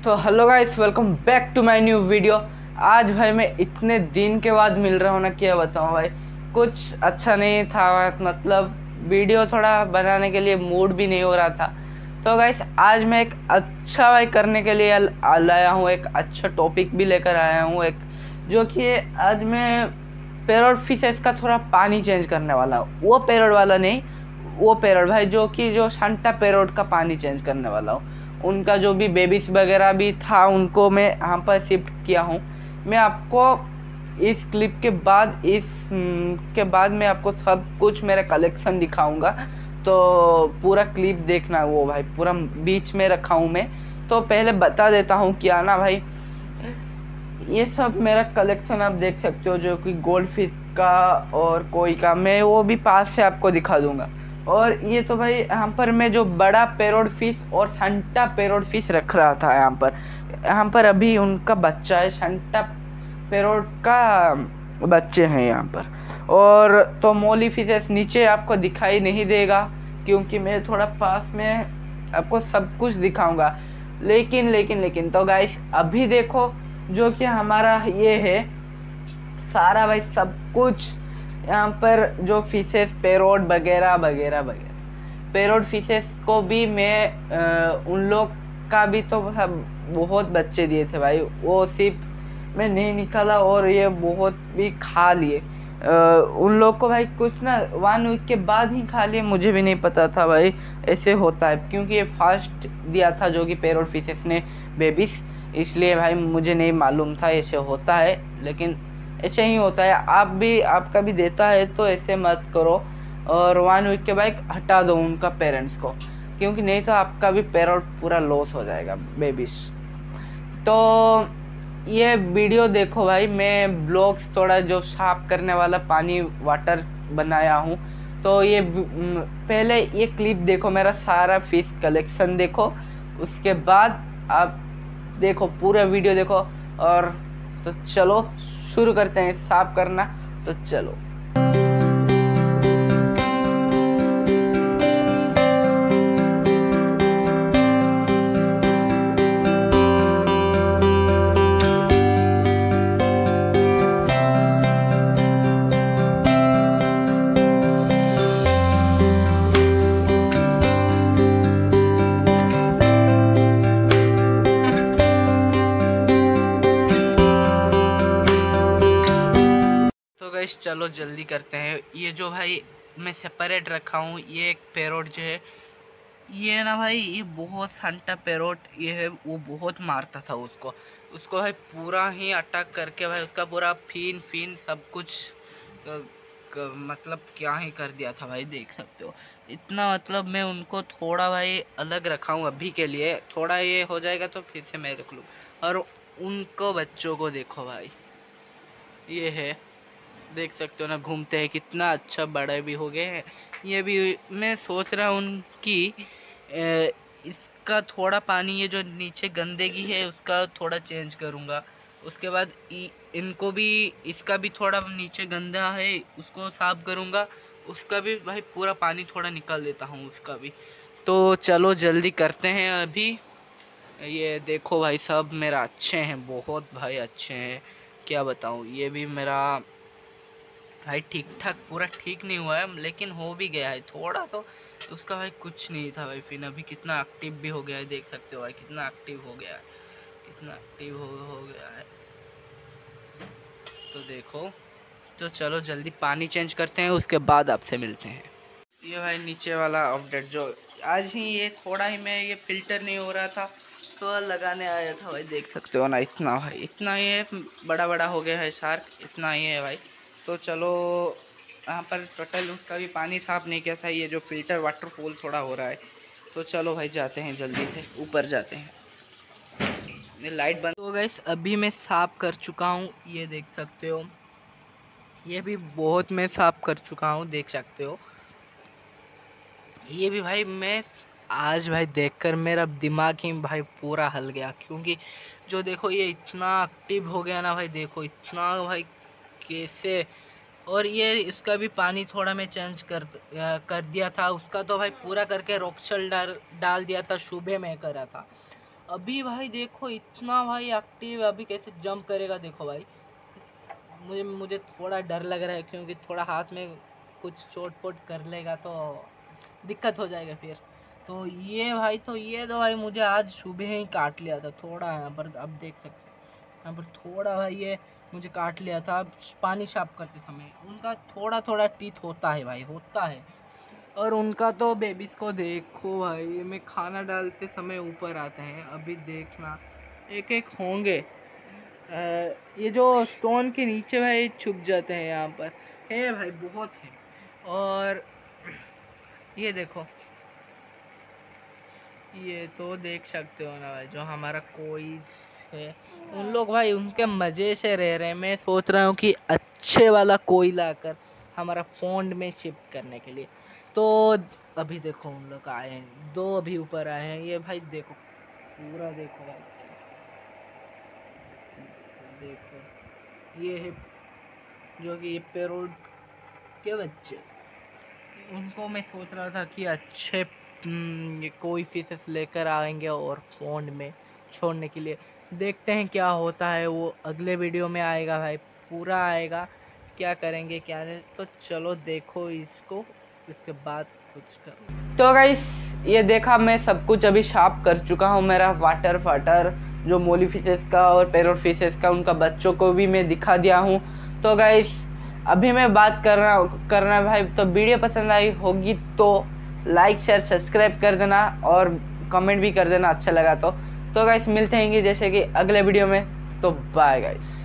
तो hello guys, welcome back to my new video. आज भाई मैं इतने दिन के बाद मिल रहा हूँ ना, क्या बताऊँ भाई। कुछ अच्छा नहीं था, मतलब वीडियो थोड़ा बनाने के लिए मूड भी नहीं हो रहा था। तो गाइस आज मैं एक अच्छा भाई करने के लिए लाया हूँ, एक अच्छा टॉपिक भी लेकर आया हूँ, एक जो कि आज मैं पैरोट फिशेस का थोड़ा पानी चेंज करने वाला हूँ। वो पैरोट वाला नहीं, वो पैरोट भाई जो सांता पैरोट का पानी चेंज करने वाला हूँ। उनका जो भी बेबीज वगैरह भी था उनको मैं यहाँ पर शिफ्ट किया हूँ। मैं आपको इस क्लिप के बाद के बाद मैं आपको सब कुछ मेरा कलेक्शन दिखाऊंगा। तो पूरा क्लिप देखना, वो भाई पूरा बीच में रखा हूँ मैं। तो पहले बता देता हूँ क्या ना भाई, ये सब मेरा कलेक्शन आप देख सकते हो, जो कि गोल्ड फिश का और कोई का, मैं वो भी पास से आपको दिखा दूंगा। और ये तो भाई यहाँ पर मैं जो बड़ा पैरोट फिश और सांता पैरोट फिश रख रहा था यहाँ पर अभी उनका बच्चा है, सांता पैरोट का बच्चे हैं यहाँ पर। और तो मोली फिशेस नीचे आपको दिखाई नहीं देगा, क्योंकि मैं थोड़ा पास में आपको सब कुछ दिखाऊंगा। लेकिन तो गाइस अभी देखो, जो कि हमारा ये है सारा भाई सब कुछ यहाँ पर, जो फिशेस पैरोट वगैरह वगैरह वगैरह, पैरोट फिशेस को भी मैं उन लोग का भी तो सब बहुत बच्चे दिए थे भाई, वो सिर्फ मैं नहीं निकाला और ये बहुत भी खा लिए। उन लोग को भाई कुछ ना 1 वीक के बाद ही खा लिए, मुझे भी नहीं पता था भाई ऐसे होता है, क्योंकि ये फास्ट दिया था जो कि पैरोट फिशेस ने बेबीज, इसलिए भाई मुझे नहीं मालूम था ऐसे होता है। लेकिन ऐसे ही होता है, आपका भी देता है तो ऐसे मत करो, और 1 वीक के बाद हटा दो उनका पेरेंट्स को, क्योंकि नहीं तो आपका भी पैरोट पूरा लॉस हो जाएगा बेबीज। तो ये वीडियो देखो भाई, मैं ब्लॉग्स थोड़ा जो साफ करने वाला पानी वाटर बनाया हूँ। तो ये पहले ये क्लिप देखो, मेरा सारा फिश कलेक्शन देखो, उसके बाद आप देखो पूरा वीडियो देखो। और तो चलो शुरू करते हैं साफ करना, तो चलो। चलो जल्दी करते हैं। ये जो भाई मैं सेपरेट रखा हूँ, ये एक पैरोट जो है, ये ना भाई ये बहुत सांता पैरोट ये है, वो बहुत मारता था उसको भाई पूरा ही अटैक करके भाई उसका पूरा फिन सब कुछ मतलब क्या ही कर दिया था भाई, देख सकते हो इतना। मतलब मैं उनको थोड़ा भाई अलग रखा हूँ अभी के लिए, थोड़ा ये हो जाएगा तो फिर से मैं रख लूँ। और उनको बच्चों को देखो भाई, ये है देख सकते हो ना, घूमते हैं कितना अच्छा, बड़े भी हो गए हैं। ये भी मैं सोच रहा हूँ कि इसका थोड़ा पानी, ये जो नीचे गंदगी है उसका थोड़ा चेंज करूँगा। उसके बाद इनको भी, इसका भी थोड़ा नीचे गंदा है उसको साफ करूँगा, उसका भी भाई पूरा पानी थोड़ा निकाल देता हूँ उसका भी। तो चलो जल्दी करते हैं अभी। ये देखो भाई सब मेरा अच्छे हैं, बहुत भाई अच्छे हैं, क्या बताऊँ। ये भी मेरा भाई ठीक ठाक, पूरा ठीक नहीं हुआ है लेकिन हो भी गया है थोड़ा, तो उसका भाई कुछ नहीं था भाई। फिर अभी कितना एक्टिव भी हो गया है, देख सकते हो भाई कितना एक्टिव हो गया है, कितना एक्टिव हो गया है। तो देखो, तो चलो जल्दी पानी चेंज करते हैं, उसके बाद आपसे मिलते हैं। ये भाई नीचे वाला अपडेट जो आज ही, ये थोड़ा ही मैं ये फिल्टर नहीं हो रहा था तो लगाने आया था भाई, देख सकते हो ना इतना भाई, इतना ही है, बड़ा हो गया है शार्क, इतना ही है भाई। तो चलो यहाँ पर टोटल उसका भी पानी साफ़ नहीं किया था, ये जो फिल्टर वाटरफॉल थोड़ा हो रहा है। तो चलो भाई जाते हैं, जल्दी से ऊपर जाते हैं। ये लाइट बंद हो गई, अभी मैं साफ़ कर चुका हूँ, ये देख सकते हो, ये भी बहुत मैं साफ़ कर चुका हूँ, देख सकते हो। ये भी भाई मैं आज भाई देखकर मेरा दिमाग ही भाई पूरा हल गया, क्योंकि जो देखो ये इतना एक्टिव हो गया ना भाई, देखो इतना भाई कैसे। और ये इसका भी पानी थोड़ा मैं चेंज कर दिया था, उसका तो भाई पूरा करके रोक्सल डाल दिया था, सुबह में करा था। अभी भाई देखो इतना भाई एक्टिव है, अभी कैसे जंप करेगा देखो भाई। मुझे थोड़ा डर लग रहा है क्योंकि थोड़ा हाथ में कुछ चोट पोट कर लेगा तो दिक्कत हो जाएगा फिर। तो ये भाई मुझे आज सुबह ही काट लिया था थोड़ा, यहाँ पर अब देख सकते हैं यहाँ पर थोड़ा भाई ये मुझे काट लिया था। अब पानी साफ करते समय उनका थोड़ा थोड़ा टीथ होता है भाई, होता है। और उनका तो बेबीज को देखो भाई, मैं खाना डालते समय ऊपर आते हैं, अभी देखना एक एक होंगे। ये जो स्टोन के नीचे भाई छुप जाते हैं, यहाँ पर है भाई बहुत है। और ये देखो, ये तो देख सकते हो ना भाई, जो हमारा कोई है उन लोग भाई उनके मज़े से रह रहे हैं। मैं सोच रहा हूँ कि अच्छे वाला कोई लाकर हमारा फोन में शिफ्ट करने के लिए। तो अभी देखो उन लोग आए हैं, 2 अभी ऊपर आए हैं। ये भाई देखो पूरा देखो भाई, देखो ये है जो कि ये पैरोट के बच्चे, उनको मैं सोच रहा था कि अच्छे ये कोई फिशेस लेकर आएंगे और फोन में छोड़ने के लिए। देखते हैं क्या होता है, वो अगले वीडियो में आएगा भाई, पूरा आएगा क्या करेंगे क्या नहीं। तो चलो देखो इसको, इसके बाद कुछ करो। तो गाइस ये देखा, मैं सब कुछ अभी साफ कर चुका हूँ। मेरा वाटर फाटर जो मोली फिशेस का और पैरोट फिशेस का, उनका बच्चों को भी मैं दिखा दिया हूँ। तो गाइस अभी मैं बात करना भाई, तो वीडियो पसंद आई होगी तो लाइक शेयर सब्सक्राइब कर देना और कमेंट भी कर देना अच्छा लगा तो गाइस मिलते हैं जैसे कि अगले वीडियो में। तो बाय गाइस।